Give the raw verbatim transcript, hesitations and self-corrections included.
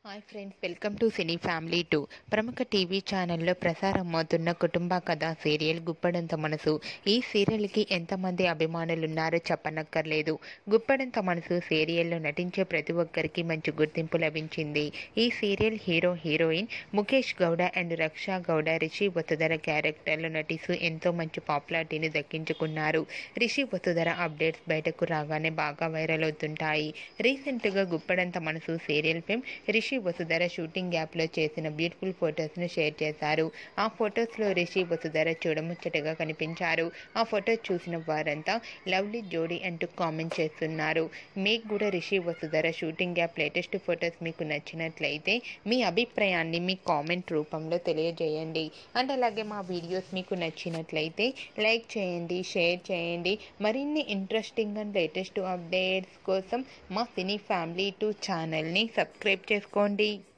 Hi friends, welcome to cine family two. ప్రముఖ TV ఛానల్లో ప్రసారమవుతున్న కుటుంబ కథ సీరియల్ గుప్పడంత మనసు. ఈ సీరియల్కి ఎంతమంది అభిమానులు ఉన్నారో చెప్పనక్కర్లేదు. గుప్పడంత మనసు సీరియల్లో నటించే ప్రతి ఒక్కరికి మంచి గుర్తింపు లభించింది. ఈ serial hero heroine Mukesh Gowda and Raksha Gowda Rishi Vasudhara క్యారెక్టర్లో నటిస్తూ ఎంతో మంచి పాపులారిటీని దక్కించుకున్నారు. రిషి వసుధర అప్డేట్స్ బయటకు రాగానే బాగా వైరల్ అవుతుంటాయి. రీసెంట్గా Guppedantha Manasu serial fame Rishi Vasudhara shooting యాప్లో చేసిన బ్యూటిఫుల్ ఫొటోస్ను షేర్ చేశారు. ఆ ఫొటోస్లో రిషి వసుధర చూడముచ్చటగా కనిపించారు. ఆ ఫొటోస్ చూసిన వారంతా లవ్లీ జోడీ అంటూ కామెంట్ చేస్తున్నారు. మీకు కూడా రిషి వసుధర షూటింగ్ యాప్ లేటెస్ట్ ఫొటోస్ మీకు నచ్చినట్లయితే మీ అభిప్రాయాన్ని మీ కామెంట్ రూపంలో తెలియజేయండి. అండ్ అలాగే మా వీడియోస్ మీకు నచ్చినట్లయితే లైక్ చేయండి, షేర్ చేయండి. మరిన్ని ఇంట్రెస్టింగ్ అండ్ లేటెస్ట్ అప్డేట్స్ కోసం మా సినీ ఫ్యామిలీ టూ ఛానల్ని సబ్స్క్రైబ్ చేసుకోండి.